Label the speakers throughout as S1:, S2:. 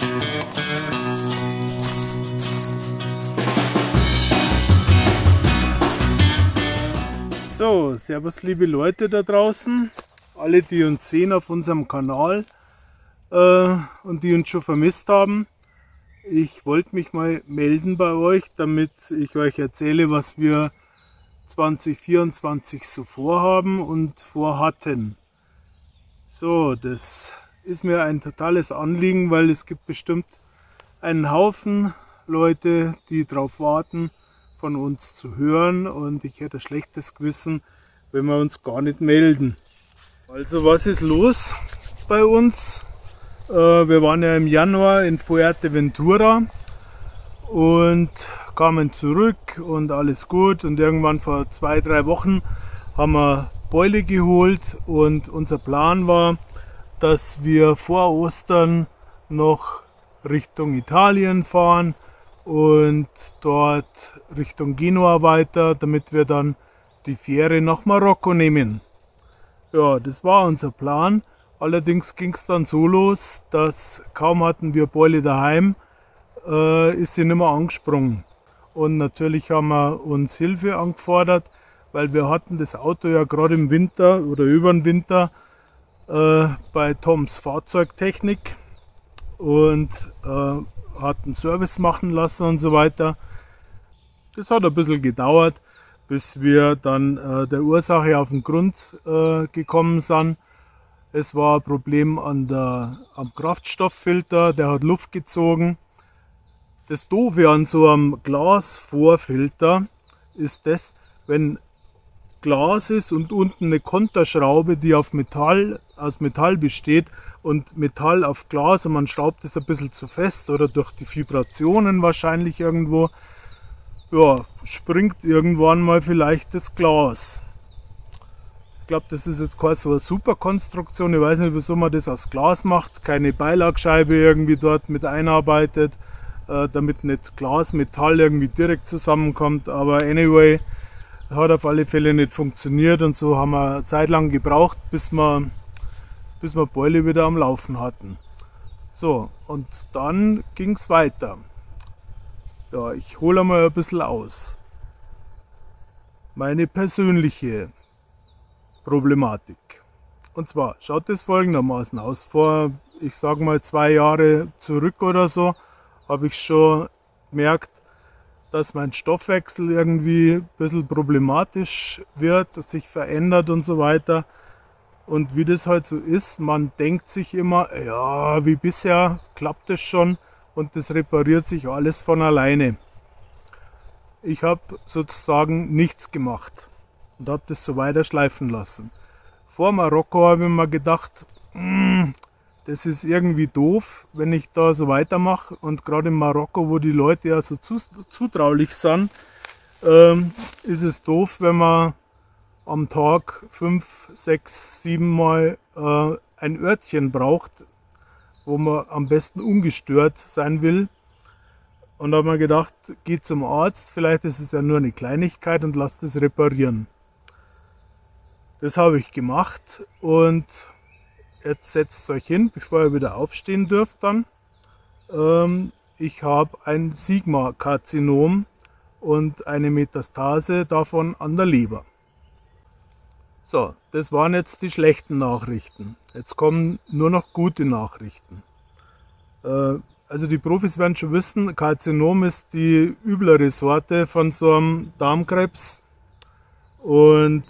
S1: So, servus liebe Leute da draußen, alle die uns sehen auf unserem Kanal und die uns schon vermisst haben. Ich wollte mich mal melden bei euch, damit ich euch erzähle, was wir 2024 so vorhaben und vorhatten. So, das ist mir ein totales Anliegen, weil es gibt bestimmt einen Haufen Leute, die darauf warten, von uns zu hören, und ich hätte ein schlechtes Gewissen, wenn wir uns gar nicht melden. Also was ist los bei uns? Wir waren ja im Januar in Fuerteventura und kamen zurück und alles gut, und irgendwann vor 2-3 Wochen haben wir Beule geholt, und unser Plan war, dass wir vor Ostern noch Richtung Italien fahren und dort Richtung Genua weiter, damit wir dann die Fähre nach Marokko nehmen. Ja, das war unser Plan. Allerdings ging es dann so los, dass kaum hatten wir Beule daheim, ist sie nicht mehr angesprungen. Und natürlich haben wir uns Hilfe angefordert, weil wir hatten das Auto ja gerade im Winter oder über den Winter bei Toms Fahrzeugtechnik und hatten Service machen lassen und so weiter. Das hat ein bisschen gedauert, bis wir dann der Ursache auf den Grund gekommen sind. Es war ein Problem am Kraftstofffilter, der hat Luft gezogen. Das Doofe an so einem Glasvorfilter ist das, wenn Glas ist und unten eine Konterschraube, die aus Metall besteht, und Metall auf Glas, und man schraubt es ein bisschen zu fest oder durch die Vibrationen wahrscheinlich irgendwo, ja, springt irgendwann mal vielleicht das Glas. Ich glaube, das ist jetzt keine so eine super Konstruktion. Ich weiß nicht, wieso man das aus Glas macht, keine Beilagscheibe irgendwie dort mit einarbeitet, damit nicht Glas, Metall irgendwie direkt zusammenkommt, aber anyway, hat auf alle Fälle nicht funktioniert, und so haben wir eine Zeit lang gebraucht, bis wir Beule wieder am Laufen hatten. So, und dann ging es weiter. Ja, ich hole mal ein bisschen aus. Meine persönliche Problematik. Und zwar schaut es folgendermaßen aus. Vor, ich sage mal 2 Jahre zurück oder so, habe ich schon gemerkt, dass mein Stoffwechsel irgendwie ein bisschen problematisch wird, dass sich verändert und so weiter. Und wie das halt so ist, man denkt sich immer, ja, wie bisher klappt es schon, und das repariert sich alles von alleine. Ich habe sozusagen nichts gemacht und habe das so weiter schleifen lassen. Vor Marokko habe ich mir gedacht, das ist irgendwie doof, wenn ich da so weitermache, und gerade in Marokko, wo die Leute ja so zutraulich sind, ist es doof, wenn man am Tag 5, 6, 7 Mal ein Örtchen braucht, wo man am besten ungestört sein will. Und da habe ich mir gedacht, geh zum Arzt, vielleicht ist es ja nur eine Kleinigkeit, und lass das reparieren. Das habe ich gemacht, und jetzt setzt euch hin, bevor ihr wieder aufstehen dürft dann. Ich habe ein Sigma-Karzinom und eine Metastase davon an der Leber. So, das waren jetzt die schlechten Nachrichten. Jetzt kommen nur noch gute Nachrichten. Also die Profis werden schon wissen, Karzinom ist die üblere Sorte von so einem Darmkrebs. Und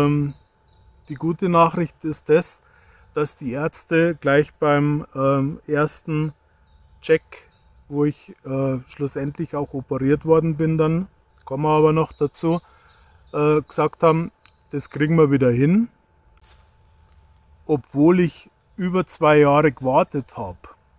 S1: die gute Nachricht ist das, dass die Ärzte gleich beim ersten Check, wo ich schlussendlich auch operiert worden bin, dann kommen wir aber noch dazu, gesagt haben, das kriegen wir wieder hin, obwohl ich über 2 Jahre gewartet habe.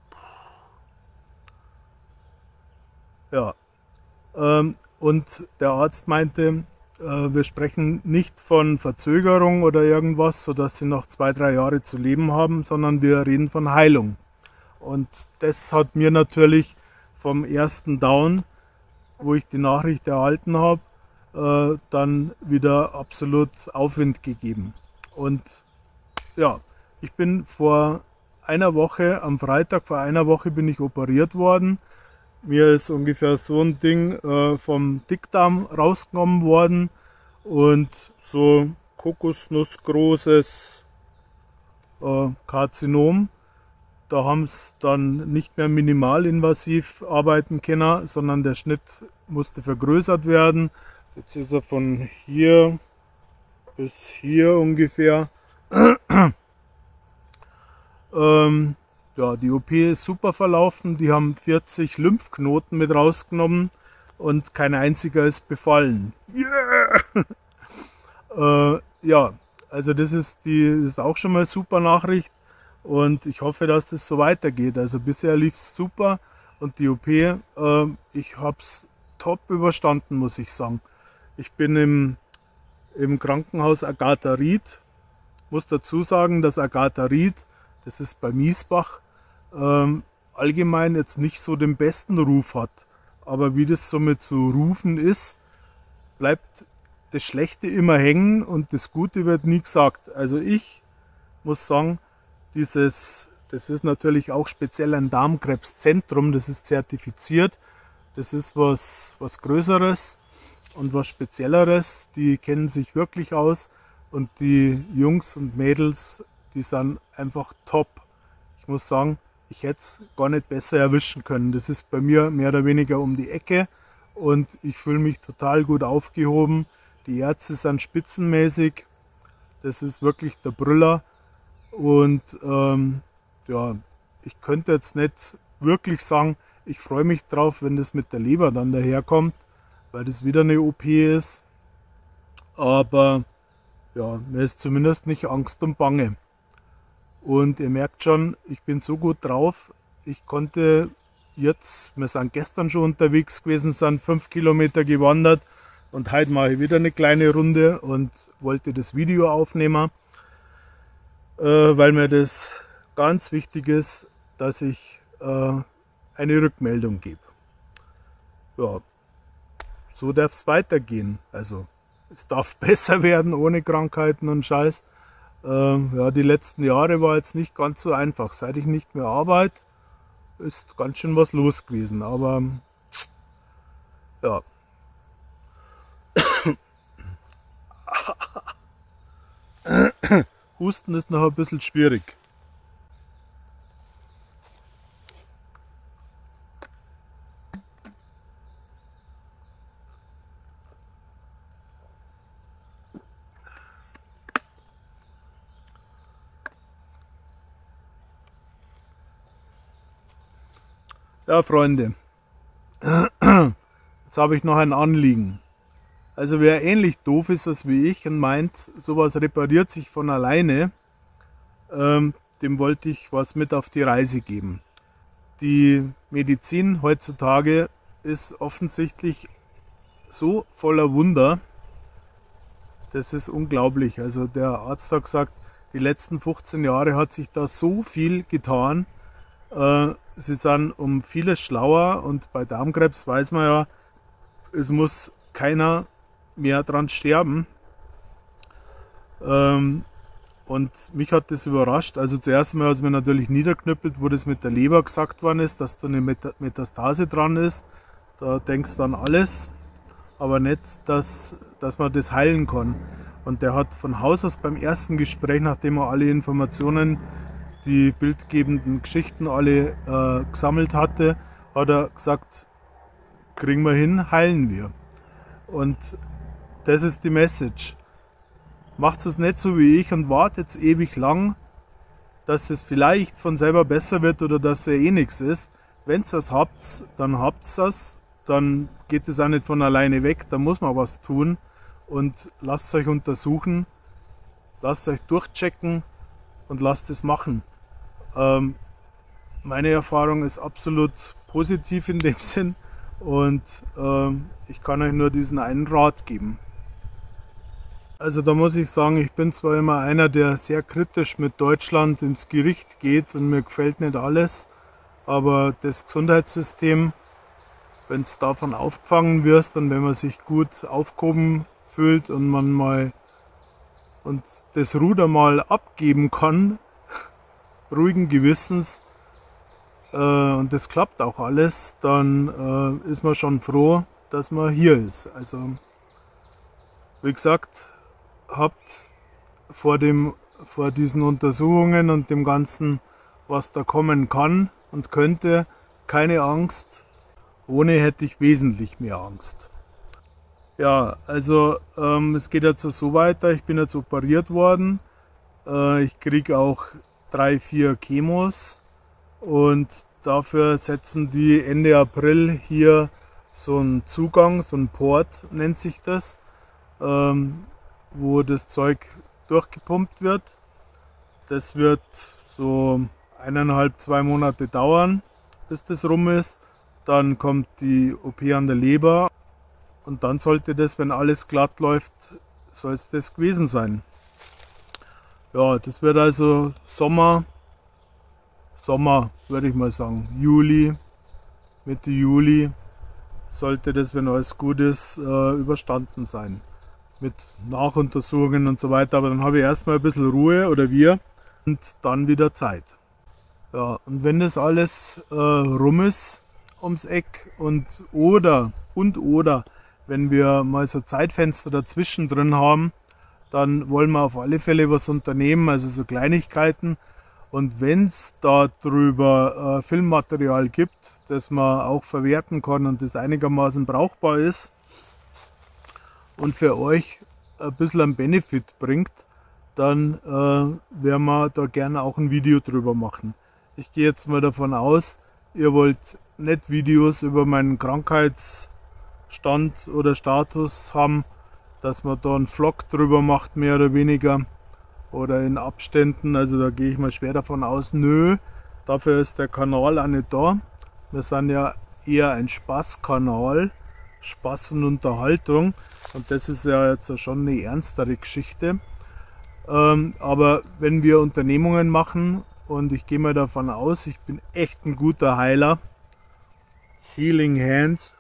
S1: Ja, und der Arzt meinte, wir sprechen nicht von Verzögerung oder irgendwas, sodass sie noch 2-3 Jahre zu leben haben, sondern wir reden von Heilung. Und das hat mir natürlich vom ersten Down, wo ich die Nachricht erhalten habe, dann wieder absolut Aufwind gegeben. Und ja, ich bin vor einer Woche, am Freitag vor einer Woche bin ich operiert worden. Mir ist ungefähr so ein Ding vom Dickdarm rausgenommen worden und so kokosnussgroßes Karzinom. Da haben es dann nicht mehr minimalinvasiv arbeiten können, sondern der Schnitt musste vergrößert werden. Jetzt ist er von hier bis hier ungefähr. Ja, die OP ist super verlaufen. Die haben 40 Lymphknoten mit rausgenommen und kein einziger ist befallen. Yeah! Ja, also das ist auch schon mal eine super Nachricht und ich hoffe, dass das so weitergeht. Also bisher lief es super und die OP, ich habe es top überstanden, muss ich sagen. Ich bin im Krankenhaus Agatha Ried. Muss dazu sagen, dass Agatha Ried, das ist bei Miesbach, allgemein jetzt nicht so den besten Ruf hat. Aber wie das so mit so Rufen ist, bleibt das Schlechte immer hängen und das Gute wird nie gesagt. Also ich muss sagen, das ist natürlich auch speziell ein Darmkrebszentrum, das ist zertifiziert. Das ist was Größeres und was Spezielleres. Die kennen sich wirklich aus und die Jungs und Mädels, die sind einfach top. Ich muss sagen, ich hätte es gar nicht besser erwischen können. Das ist bei mir mehr oder weniger um die Ecke und ich fühle mich total gut aufgehoben. Die Ärzte sind spitzenmäßig. Das ist wirklich der Brüller. Und ja, ich könnte jetzt nicht wirklich sagen, ich freue mich drauf, wenn das mit der Leber dann daherkommt, weil das wieder eine OP ist. Aber ja, mir ist zumindest nicht Angst und Bange. Und ihr merkt schon, ich bin so gut drauf. Ich konnte jetzt, wir sind gestern schon unterwegs gewesen, sind 5 Kilometer gewandert und heute mache ich wieder eine kleine Runde und wollte das Video aufnehmen, weil mir das ganz wichtig ist, dass ich eine Rückmeldung gebe. Ja, so darf es weitergehen. Also es darf besser werden ohne Krankheiten und Scheiß. Ja, die letzten Jahre war jetzt nicht ganz so einfach. Seit ich nicht mehr arbeite, ist ganz schön was los gewesen. Aber ja. Husten ist noch ein bisschen schwierig. Ja, Freunde, jetzt habe ich noch ein Anliegen. Also wer ähnlich doof ist als wie ich und meint, sowas repariert sich von alleine, dem wollte ich was mit auf die Reise geben. Die Medizin heutzutage ist offensichtlich so voller Wunder, das ist unglaublich. Also der Arzt hat gesagt, die letzten 15 Jahre hat sich da so viel getan. Sie sind um vieles schlauer und bei Darmkrebs weiß man ja, es muss keiner mehr dran sterben. Und mich hat das überrascht. Also zuerst mal hat es mir natürlich niederknüppelt, wo das mit der Leber gesagt worden ist, dass da eine Metastase dran ist. Da denkst du an alles, aber nicht, dass man das heilen kann. Und der hat von Haus aus beim ersten Gespräch, nachdem er alle Informationen, die bildgebenden Geschichten alle gesammelt hatte, hat er gesagt, kriegen wir hin, heilen wir. Und das ist die Message. Macht es nicht so wie ich und wartet ewig lang, dass es vielleicht von selber besser wird oder dass es eh nichts ist. Wenn ihr es habt, dann habt ihr es. Dann geht es auch nicht von alleine weg. Da muss man was tun. Und lasst euch untersuchen. Lasst euch durchchecken und lasst es machen. Meine Erfahrung ist absolut positiv in dem Sinn. Und ich kann euch nur diesen einen Rat geben. Also da muss ich sagen, ich bin zwar immer einer, der sehr kritisch mit Deutschland ins Gericht geht und mir gefällt nicht alles, aber das Gesundheitssystem, wenn es davon aufgefangen wirst und wenn man sich gut aufgehoben fühlt und man das Ruder mal abgeben kann, ruhigen Gewissens und das klappt auch alles, dann ist man schon froh, dass man hier ist. Also wie gesagt, habt vor diesen Untersuchungen und dem Ganzen, was da kommen kann und könnte, keine Angst. Ohne hätte ich wesentlich mehr Angst. Ja, also es geht jetzt so weiter. Ich bin jetzt operiert worden. Ich kriege auch 3, 4 Chemos und dafür setzen die Ende April hier so einen Zugang, so ein Port nennt sich das, wo das Zeug durchgepumpt wird. Das wird so 1,5, 2 Monate dauern, bis das rum ist. Dann kommt die OP an der Leber und dann sollte das, wenn alles glatt läuft, soll es das gewesen sein. Ja, das wird also Sommer würde ich mal sagen, Juli, Mitte Juli sollte das, wenn alles gut ist, überstanden sein. Mit Nachuntersuchungen und so weiter, aber dann habe ich erstmal ein bisschen Ruhe oder wir und dann wieder Zeit. Ja, und wenn das alles rum ist ums Eck oder wenn wir mal so Zeitfenster dazwischen drin haben, dann wollen wir auf alle Fälle was unternehmen, also so Kleinigkeiten. Und wenn es darüber Filmmaterial gibt, das man auch verwerten kann und das einigermaßen brauchbar ist und für euch ein bisschen einen Benefit bringt, dann werden wir da gerne auch ein Video drüber machen. Ich gehe jetzt mal davon aus, ihr wollt nicht Videos über meinen Krankheitsstand oder Status haben, dass man da einen Vlog drüber macht, mehr oder weniger. Oder in Abständen, also da gehe ich mal schwer davon aus, nö, dafür ist der Kanal auch nicht da. Wir sind ja eher ein Spaßkanal, Spaß und Unterhaltung und das ist ja jetzt schon eine ernstere Geschichte. Aber wenn wir Unternehmungen machen und ich gehe mal davon aus, ich bin echt ein guter Heiler, Healing Hands,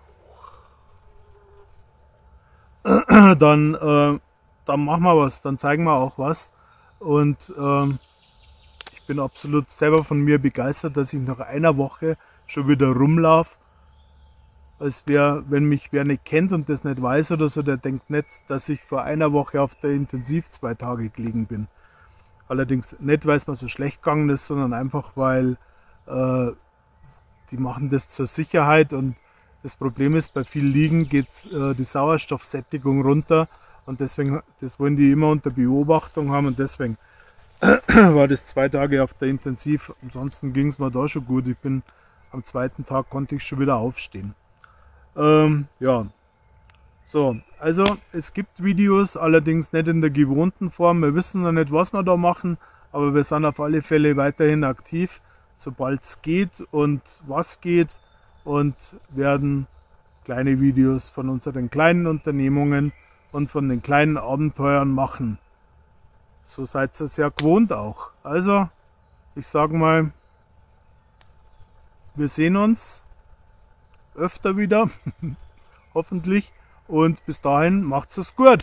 S1: dann machen wir was, dann zeigen wir auch was. Und ich bin absolut selber von mir begeistert, dass ich nach einer Woche schon wieder rumlaufe. Als wenn mich wer nicht kennt und das nicht weiß oder so, der denkt nicht, dass ich vor einer Woche auf der Intensiv 2 Tage gelegen bin. Allerdings nicht, weil es mir so schlecht gegangen ist, sondern einfach, weil die machen das zur Sicherheit und das Problem ist, bei viel Liegen geht die Sauerstoffsättigung runter. Und deswegen, das wollen die immer unter Beobachtung haben und deswegen war das 2 Tage auf der Intensiv. Ansonsten ging es mir da schon gut. Am 2. Tag konnte ich schon wieder aufstehen. Ja, so, also es gibt Videos, allerdings nicht in der gewohnten Form. Wir wissen noch nicht, was wir da machen, aber wir sind auf alle Fälle weiterhin aktiv, sobald es geht und was geht und werden kleine Videos von unseren kleinen Unternehmungen und von den kleinen Abenteuern machen. So seid ihr es ja gewohnt auch. Also, ich sage mal, wir sehen uns öfter wieder, hoffentlich. Und bis dahin macht's es gut.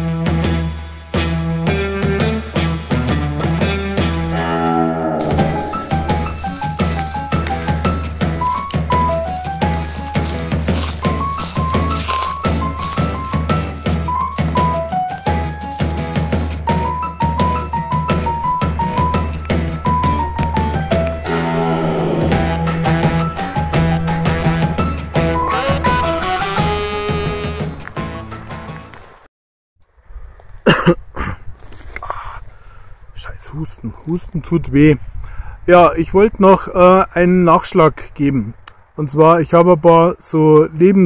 S1: Scheiß Husten. Husten tut weh. Ja, ich wollte noch einen Nachschlag geben. Und zwar, ich habe ein paar so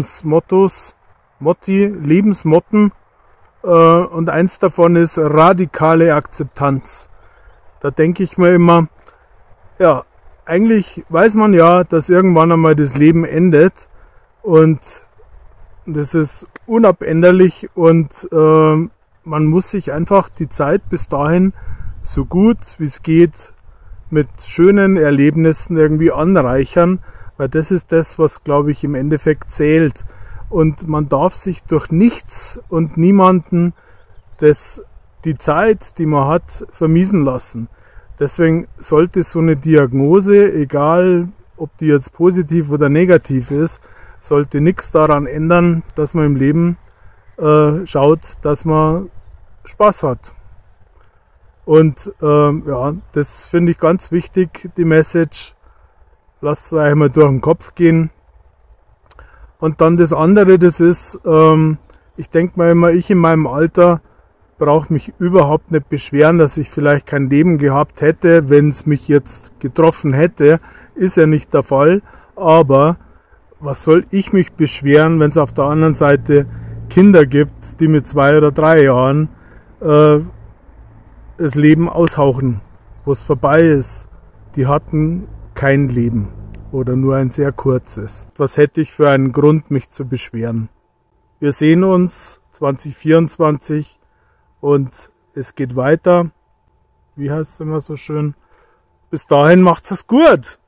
S1: Lebensmotten. Und eins davon ist radikale Akzeptanz. Da denke ich mir immer, ja, eigentlich weiß man ja, dass irgendwann einmal das Leben endet. Und das ist unabänderlich und man muss sich einfach die Zeit bis dahin so gut wie es geht mit schönen Erlebnissen irgendwie anreichern, weil das ist das, was, glaube ich, im Endeffekt zählt. Und man darf sich durch nichts und niemanden die Zeit, die man hat, vermiesen lassen. Deswegen sollte so eine Diagnose, egal ob die jetzt positiv oder negativ ist, sollte nichts daran ändern, dass man im Leben schaut, dass man Spaß hat. Und ja, das finde ich ganz wichtig, die Message. Lasst es euch mal durch den Kopf gehen. Und dann das andere, das ist, ich denke mal immer, ich in meinem Alter brauche mich überhaupt nicht beschweren, dass ich vielleicht kein Leben gehabt hätte, wenn es mich jetzt getroffen hätte. Ist ja nicht der Fall. Aber was soll ich mich beschweren, wenn es auf der anderen Seite Kinder gibt, die mit 2 oder 3 Jahren das Leben aushauchen, wo es vorbei ist. Die hatten kein Leben oder nur ein sehr kurzes. Was hätte ich für einen Grund, mich zu beschweren? Wir sehen uns 2024 und es geht weiter. Wie heißt es immer so schön? Bis dahin macht's es gut.